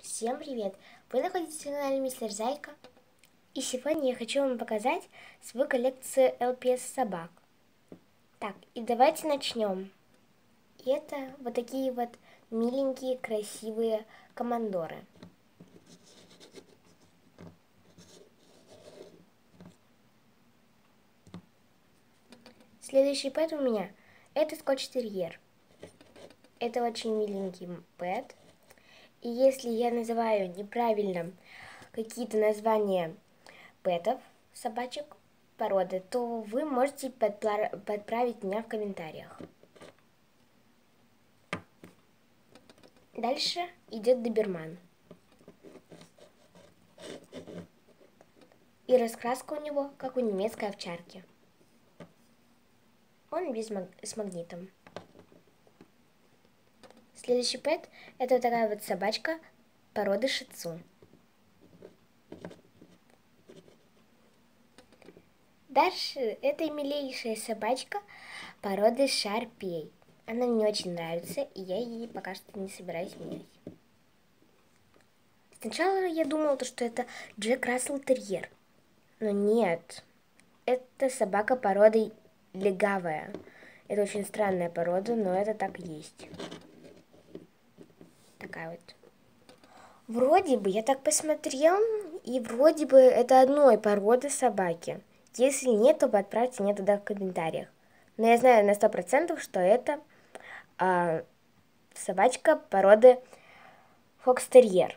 Всем привет! Вы находитесь на канале Мистер Зайка. И сегодня я хочу вам показать свою коллекцию ЛПС собак. Так, и давайте начнем. И это вот такие вот миленькие, красивые командоры. Следующий пэт у меня это скотч-терьер. Это очень миленький пэт. И если я называю неправильно какие-то названия пэтов, собачек, породы, то вы можете подправить меня в комментариях. Дальше идет доберман. И раскраска у него, как у немецкой овчарки. Он с магнитом. Следующий пэт это вот такая вот собачка породы шицу. Дальше это милейшая собачка породы шарпей. Она мне очень нравится, и я ей пока что не собираюсь менять. Сначала я думала, что это Джек Рассел Терьер. Но нет, это собака породы легавая. Это очень странная порода, но это так и есть. Такая вот. Вроде бы, я так посмотрел, и вроде бы это одной породы собаки. Если нет, то отправьте мне туда в комментариях. Но я знаю на 100%, что это собачка породы фокстерьер.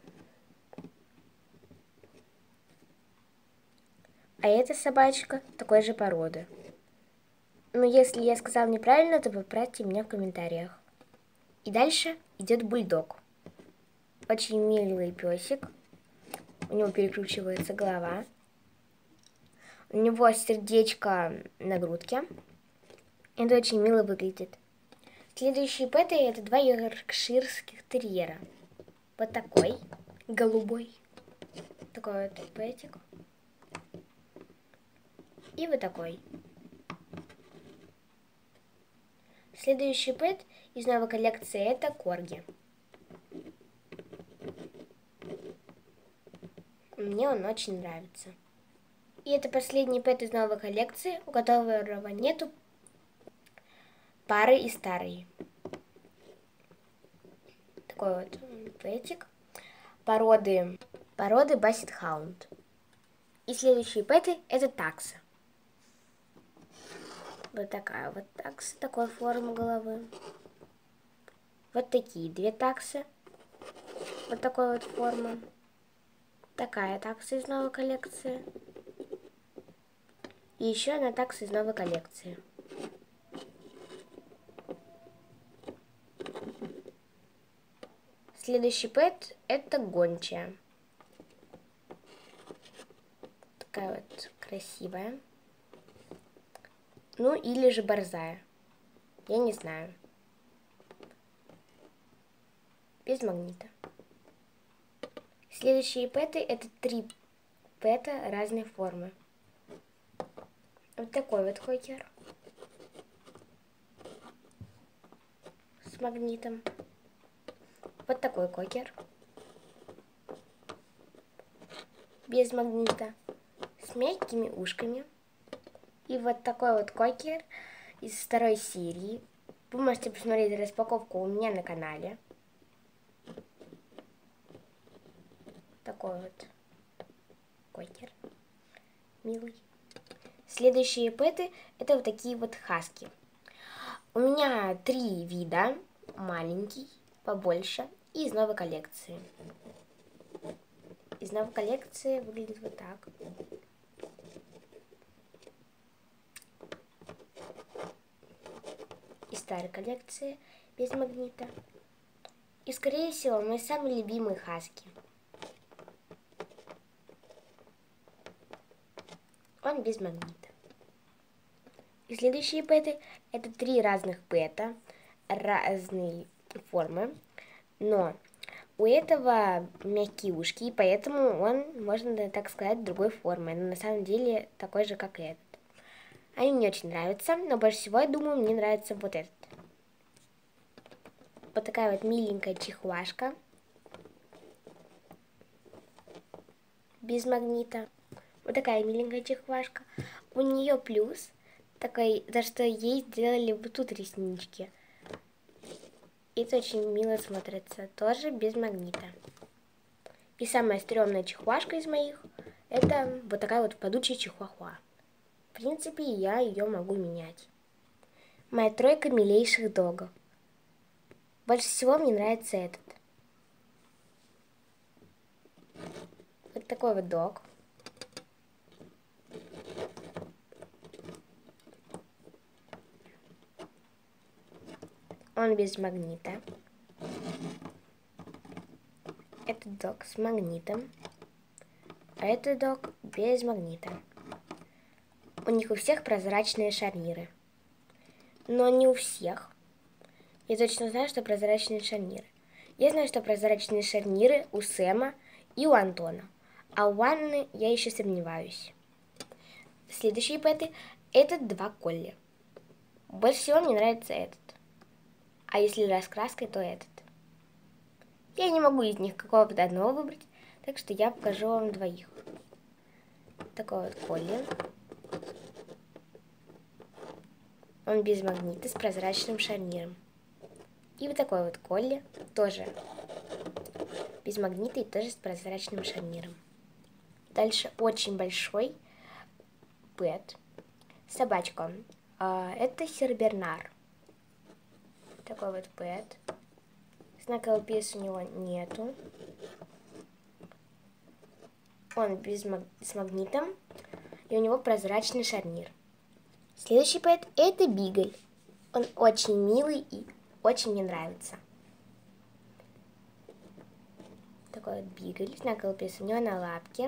А эта собачка такой же породы. Но если я сказал неправильно, то отправьте меня в комментариях. И дальше идет бульдог. Очень милый песик. У него перекручивается голова. У него сердечко на грудке. Это очень мило выглядит. Следующие пэты это два йоркширских терьера. Вот такой, голубой. Такой вот пэтик. И вот такой. Следующий пэт из новой коллекции это корги. Мне он очень нравится. И это последний пэт из новой коллекции, у которого нету пары и старой. Такой вот пэтик. Породы Бассет Хаунд. И следующие пэты это такса. Вот такая вот такса, такой формы головы. Вот такие две таксы. Вот такой вот формы. Такая такса из новой коллекции. И еще одна такса из новой коллекции. Следующий пэт это гончая. Такая вот красивая. Ну или же борзая. Я не знаю. Без магнита. Следующие пэты это 3 пэта разной формы. Вот такой вот хокер. С магнитом. Вот такой кокер. Без магнита. С мягкими ушками. И вот такой вот кокер из второй серии. Вы можете посмотреть распаковку у меня на канале. Такой вот кокер. Милый. Следующие пэты это вот такие вот хаски. У меня 3 вида. Маленький, побольше и из новой коллекции. Из новой коллекции выглядит вот так. Из старой коллекции без магнита. И скорее всего мой самый любимый хаски. Он без магнита. И следующие пэты это 3 разных пэта разной формы, но у этого мягкие ушки, и поэтому он, можно так сказать, другой формы, но на самом деле такой же, как и этот. Они мне очень нравятся, но больше всего, я думаю, мне нравится вот этот. Вот такая вот миленькая чихуашка. без магнита. Вот такая миленькая чихуашка. У нее плюс такой, за что ей сделали вот тут реснички. Это очень мило смотрится, тоже без магнита. И самая стрёмная чихуашка из моих, это вот такая вот падучая чихуахуа. В принципе, я ее могу менять. Моя тройка милейших догов. Больше всего мне нравится этот. Вот такой вот дог. Он без магнита. Этот дог с магнитом. А этот дог без магнита. У них у всех прозрачные шарниры. Но не у всех. Я точно знаю, что прозрачные шарниры. Я знаю, что прозрачные шарниры у Сэма и у Антона. А у Анны я еще сомневаюсь. Следующие пэты – это два Колли. Больше всего мне нравится этот. А если раскраской, то этот. Я не могу из них какого-то одного выбрать, так что я покажу вам двоих. Такой вот Колли. Он без магнита с прозрачным шарниром. И вот такой вот Колли, тоже без магнита и тоже с прозрачным шарниром. Дальше очень большой пэт, собачка. Это Сир-Бернар. Такой вот пэт. Знака LPS у него нету. Он с магнитом, и у него прозрачный шарнир. Следующий пэт это Бигль. Он очень милый и очень мне нравится. Такой вот Бигль, знак LPS у него на лапке.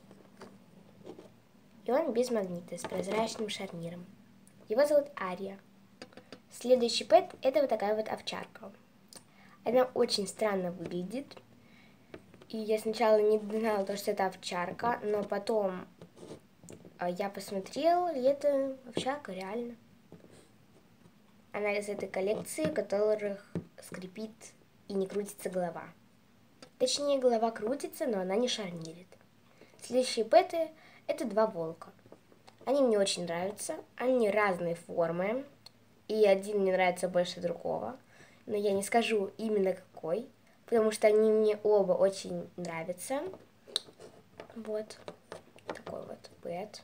И он без магнита, с прозрачным шарниром. Его зовут Ария. Следующий пэт это вот такая вот овчарка. Она очень странно выглядит. И я сначала не знала, что это овчарка, но потом я посмотрела, и это овчарка реально. Она из этой коллекции, в которых скрипит и не крутится голова. Точнее, голова крутится, но она не шарнирит. Следующие пэты это два волка. Они мне очень нравятся. Они разной формы. И один мне нравится больше другого. Но я не скажу именно какой, потому что они мне оба очень нравятся. Вот такой вот пэт.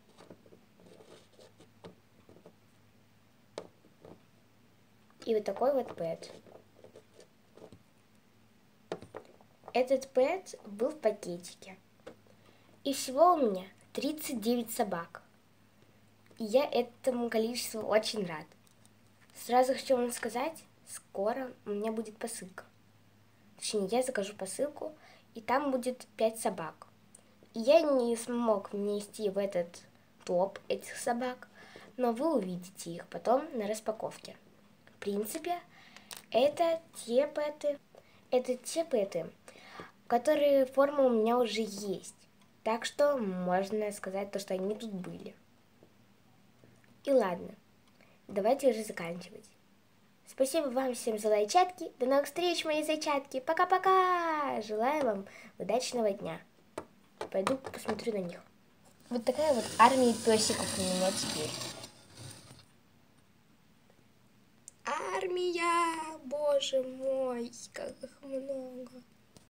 И вот такой вот пэт. Этот пэт был в пакетике. И всего у меня 39 собак. И я этому количеству очень рад. Сразу хочу вам сказать, скоро у меня будет посылка. Точнее, я закажу посылку, и там будет 5 собак. И я не смог внести в этот топ этих собак, но вы увидите их потом на распаковке. В принципе, это те пэты, которые формы у меня уже есть. Так что можно сказать то, что они тут были. И ладно, давайте уже заканчивать. Спасибо вам всем за лайчатки. До новых встреч, мои зайчатки. Пока-пока. Желаю вам удачного дня. Пойду посмотрю на них. Вот такая вот армия песиков у меня теперь. Армия, боже мой, как их много.